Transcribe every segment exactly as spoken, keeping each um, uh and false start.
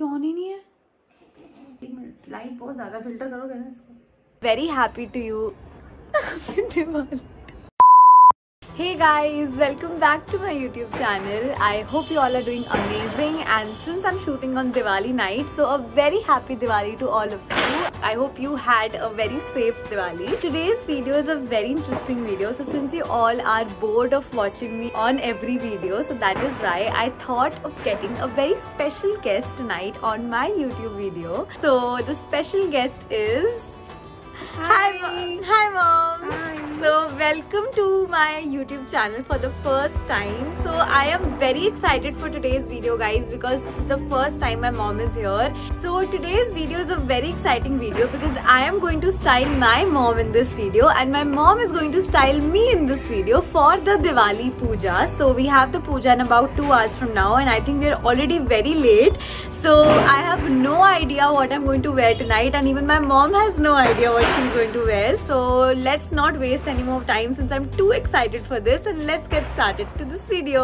इसकी ऑन ही नहीं है। लाइट बहुत ज्यादा फिल्टर करोगे ना इसको। Very happy to you. Hey guys, welcome back to my YouTube channel. I hope you all are doing amazing, and since I'm shooting on Diwali night, so a very happy Diwali to all of you. I hope you had a very safe Diwali. Today's video is a very interesting video, so since you all are bored of watching me on every video, so that is why I thought of getting a very special guest tonight on my YouTube video. So the special guest is... Hi, Hi Mom! Hi Mom! Hi. So welcome to my YouTube channel for the first time. So I am very excited for today's video guys, because this is the first time my mom is here. So today's video is a very exciting video because I am going to style my mom in this video, and my mom is going to style me in this video for the Diwali puja. So we have the puja in about two hours from now, and I think we are already very late. So I have no idea what I'm going to wear tonight, and even my mom has no idea what she's going to wear. So let's not waste any more time since I'm too excited for this, and let's get started to this video.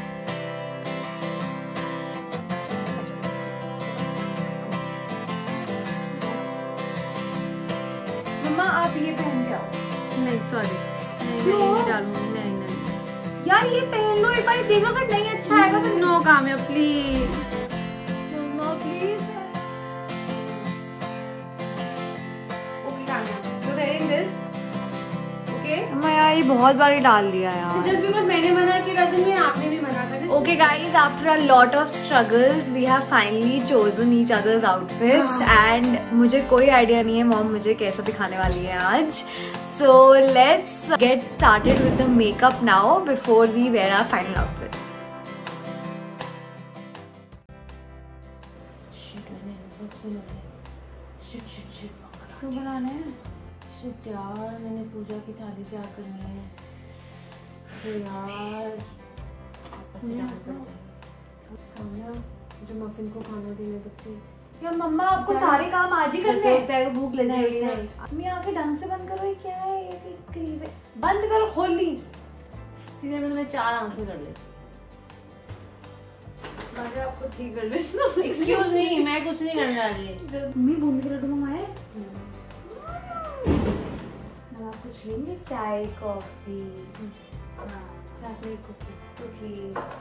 Mumma आप ये पहन के आओ। नहीं sorry, नहीं नहीं डालूंगी, नहीं नहीं यार ये पहन लो एक बार, देखो अगर नहीं अच्छा आएगा तो no Kamya please. Mumma please. Okay Kamya, so wearing this. मैं यार ये बहुत बार डाल दिया यार। Just because मैंने मना किया doesn't mean आपने भी मना कर दिया। Okay guys, after a lot of struggles, we have finally chosen each other's outfits, and मुझे कोई आइडिया नहीं है मॉम मुझे कैसा दिखाने वाली है आज। So let's get started with the makeup now before we wear our final outfits. क्यों बनाना है? शिट यार, मैंने पूजा की थाली तैयार करनी है तो यार वापस से डाल पड़ जाएगी। काम्या मुझे मफिन को खाना देने बच्चे। यार मम्मा आपको सारे काम आज ही करने हैं। चाहे भूख लगी है नहीं। मम्मी आके ढंग से बंद करो, ये क्या है? ये क्रीज है, बंद करो, खोल ली। सीधे में मैं चार आंखें कर ले। बाकी आपको ठीक कर ले। एक्सक्यूज मी, मैं कुछ नहीं करने वाली। मम्मी बूंदी के लड्डू मंगाए? आप कुछ लेंगे? चाय, कॉफी, हाँ, साथ में कुकी कुकी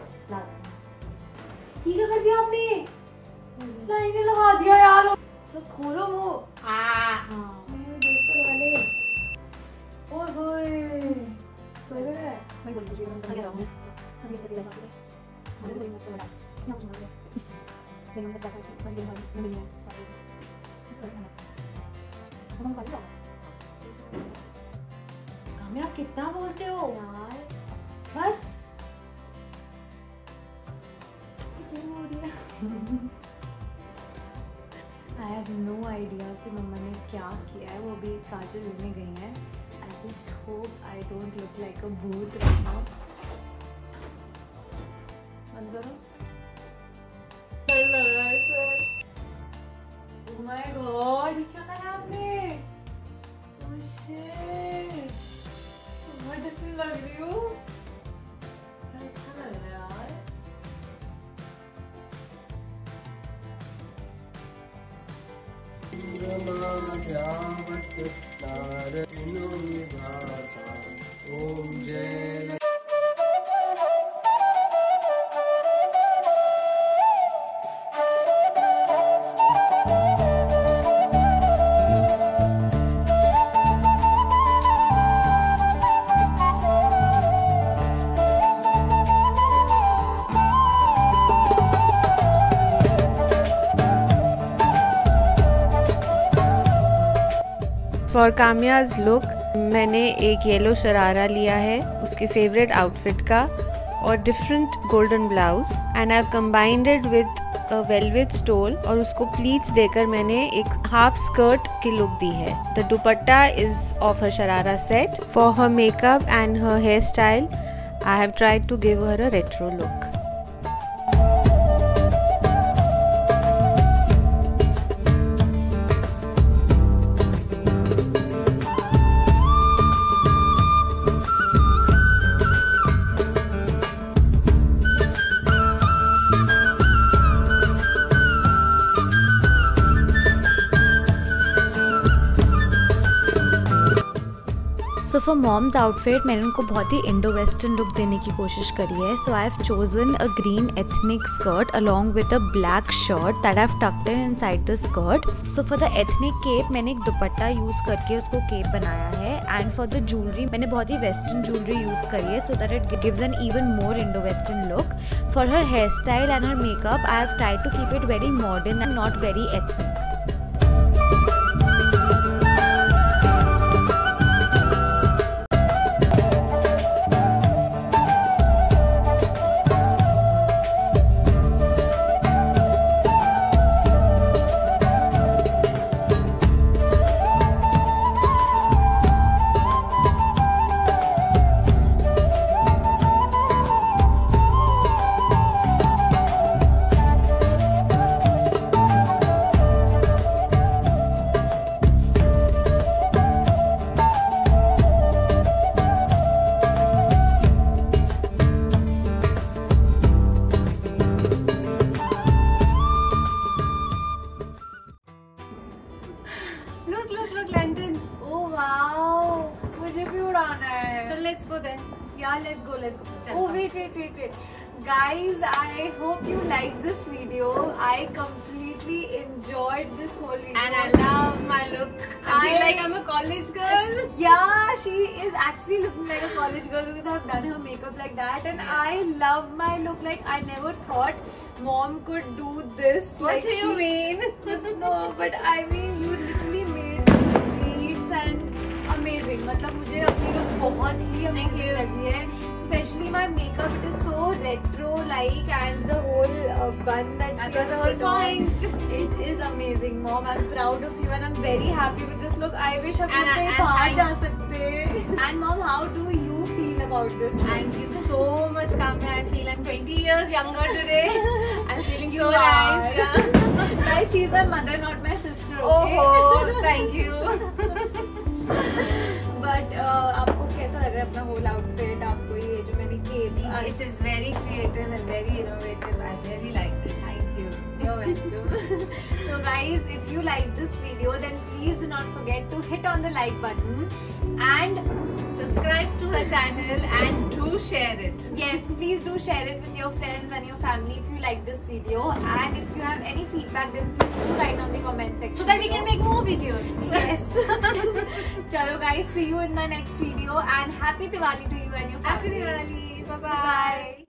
लाते। ये क्या कर दिया आपने? लाइनें लगा दिया यार। तो खोलो वो। हाँ। मैं देखते वाले। ओए होए। कोई भी है? मैं बोल रही हूँ मैं क्या करूँगी? हम ये लगा दे। मैं बोल रही हूँ तो बड़ा। क्या बोल रही है? मैं नंबर दस है। मैं दिन भर मिली है। हम कर लो। काम्या कितना बोलते हो यार? बस I have no idea कि मम्मा ने क्या किया है। वो अभी काजल लेने गई हैं। I just hope I don't look like a booth right now. बंद करो। Oh my God, ये क्या करा आपने? Oh shit, बहुत डिफरेंट लग रही हूँ। अच्छा लग रहा है यार। फॉर काम्याज लुक मैंने एक येलो शरारा लिया है उसके फेवरेट आउटफिट का, और different golden blouse, and I have combined it with a velvet stole, और उसको प्लीट्स देकर मैंने एक हाफ स्कर्ट की लुक दी है। The dupatta is of her sharara set. For her makeup and her hair style I have tried to give her a retro look. So for mom's outfit मैंने उनको बहुत ही इंडो वेस्टर्न लुक देने की कोशिश करी है. So I have chosen a green ethnic skirt along with a black shirt that I have tucked in inside the skirt. So for the ethnic cape मैंने एक दुपट्टा यूज़ करके उसको केप बनाया है. एंड फॉर द ज्वेलरी मैंने बहुत ही western jewellery use करी है so that it gives an even more Indo western look. For her hair style and her makeup I have tried to keep it very modern and not very ethnic. Look, look, look, London. Oh wow, मुझे भी उड़ाना है. So let's go then. Yeah, let's go, let's go. Chal, Oh come. wait, wait, wait, wait. Guys, I hope you liked this video. I completely enjoyed this whole video. And I love my look. I, I- feel like I'm a college girl. Yeah, she is actually looking like a college girl because I've done her makeup like that, and I love my look. Like I never thought mom could do this. What like, do you she- mean? No, but I mean you literally made beats and amazing. मतलब मुझे अपनी look बहुत ही amazing लगी है. Especially my makeup, it is so retro-like, and the whole uh, bun that she That was has the whole put on. point. It is amazing, mom. I'm proud of you, and I'm very happy with this look. I wish हम And I- कहीं and बाहर thank- जा सकते. And mom, how do you feel about this? Thank you so much, Kamya. I feel I'm twenty years younger today. I'm feeling You so are. nice. Yeah. Guys, she's my mother, not my sister. Okay? Oh, thank you. But uh, आपको कैसा लग रहा है अपना whole outfit? आपको ये जो मैंने cape It is very creative and very innovative. I really liked it. Thank you. You're welcome. So guys, if you like this video, then please do not forget to hit on the like button and Subscribe to her channel and do share it. yes, please do share it with your friends and your family if you like this video. And if you have any feedback, then please do write on the comment section. So that we can make more videos. Yes. Chalo guys, see you in my next video, and happy Diwali to you and your family. Happy Diwali. Bye-bye. Bye.